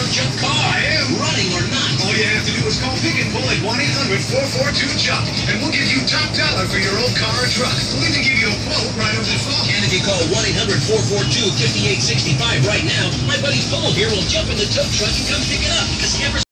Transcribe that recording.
junk car. I am. Running or not. All you have to do is call Pick and Pull at 1-800-442-JUNK, and we'll give you top dollar for your old car or truck. We'll even give you a quote right over the phone. And if you call 1-800-442-5865 right now, my buddy Paul here will jump in the tow truck and come pick it up. Because he ever